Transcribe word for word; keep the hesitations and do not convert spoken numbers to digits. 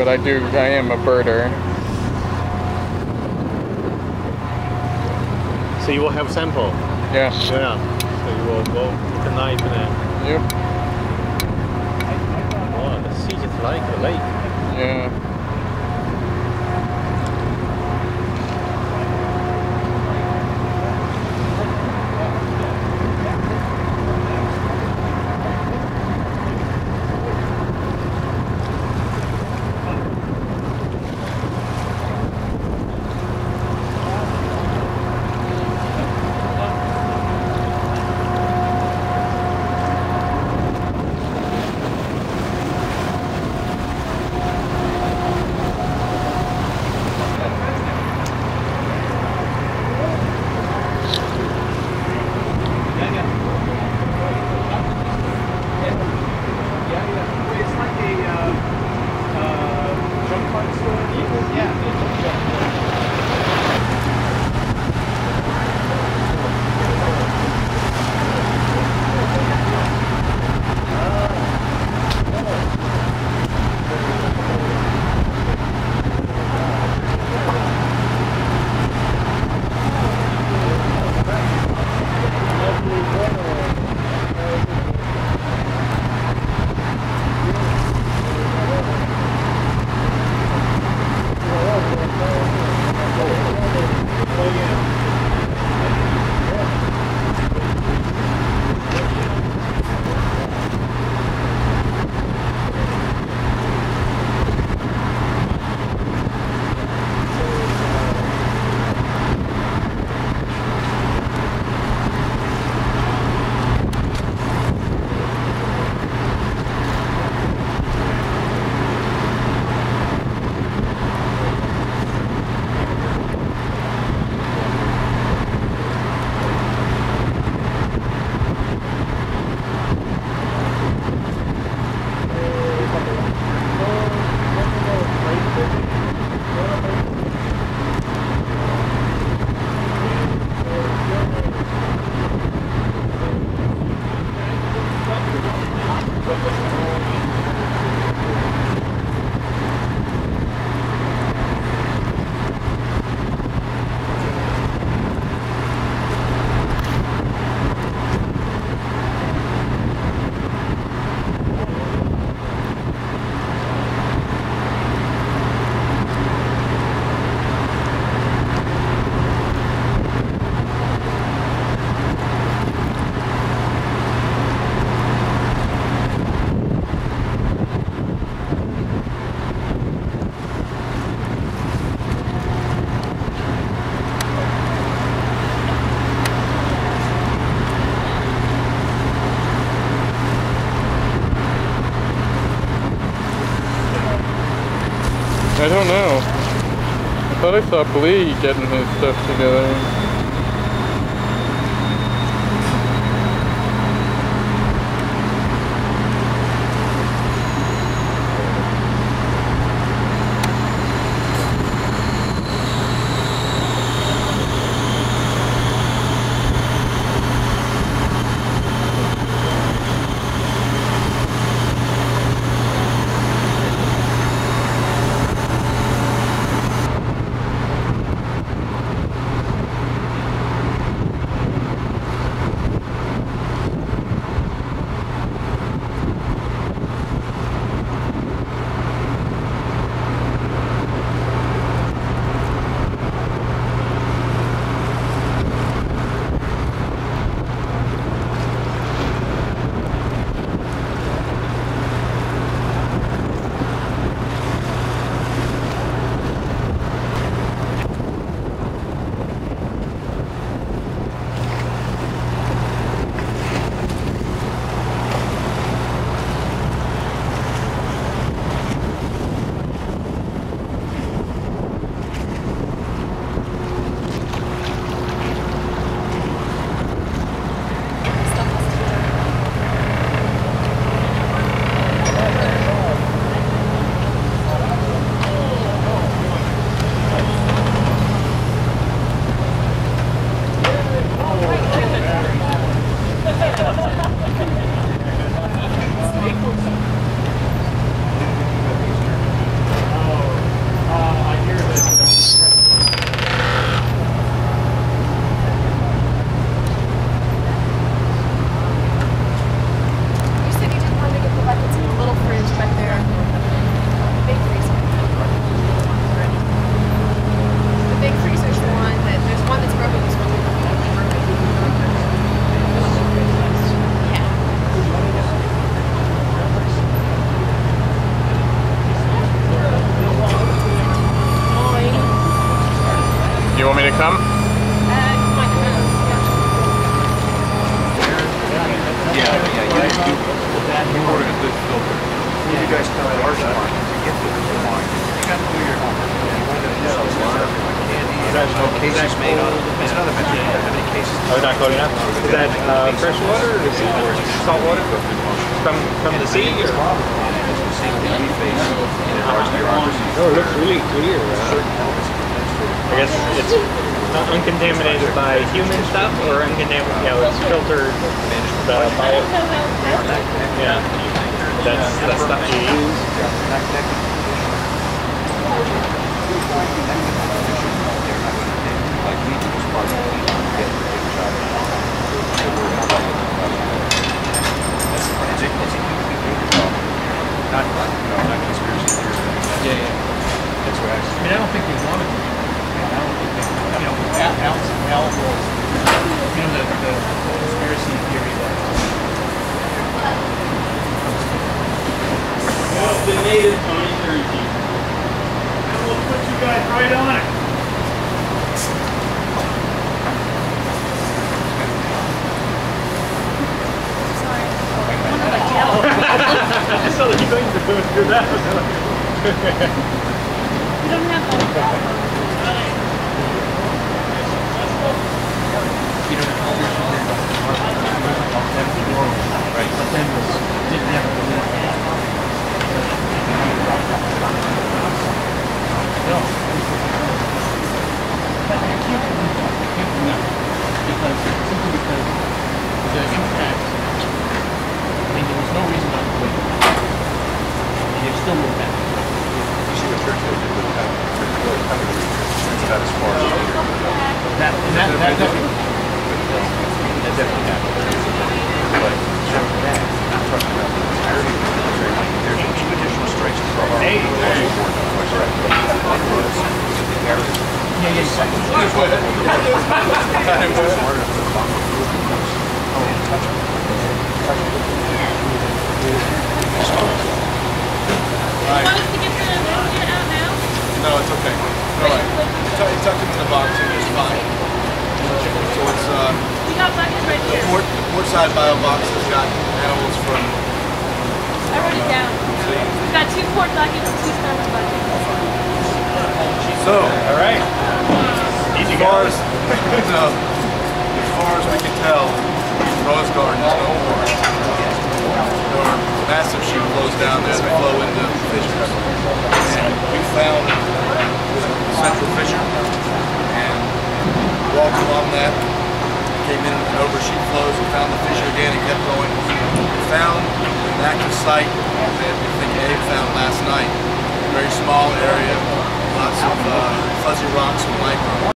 but I do, I am a birder. So you will have sample? Yeah. Yeah. So you will go with the knife and Yep. oh, the sea just like a lake. Yeah. I don't know. I thought I saw Blee getting his stuff together. Recording at this filter. You guys come to our spot to get to the wine. You got to do your There's no cases made on it. It's not a matter of how many cases. Oh, not loading up? Is that uh, fresh water or sea water? Salt water? From, from the sea? Or? Oh, it looks really clear. Uh, I guess it's not uncontaminated by human stuff or uncontaminated, you know, it's filtered uh, by it. Yeah. That's the stuff you use. Not, no, not conspiracy theories. Yeah, yeah. That's right. I mean, I don't think they wanted to. I don't think they, you know, Al, Al, Al was, you know, the, the conspiracy theory that. Well, the native twenty thirteen. And we'll put you guys right on it. I saw that you're going to do that. You don't have that. You know, right. But then was, didn't have to live. No. But you can't believe that. You can't believe that. Because, simply because the impact, I mean, there was no reason not to wait. And they still moved back. You see what Churchill did with the company. It's about as far as later. That, and that, that, that, That definitely happened. But after that, I'm talking about the entirety of the military. There's been two additional strikes to our Hey, hey. One was the areas. yeah, yeah, yeah. You want us to get the manager out now? No, it's okay. All right. You tuck, you tuck it in the box and it's fine. So it's uh, We got buckets right the here. port, the port side bio box has got animals from. I wrote it down. We've got two quart buckets and two starter buckets. So, All right. as far as no, as far as we can tell, Rose Garden is no more. There are massive sheep flows down there that flow into fissures. And we found the central fissure and walked along that. Came in and over sheep flows. We found the fissure again and kept going. We found an active site that we think Abe found last night. A very small area, lots of uh, fuzzy rocks with micro.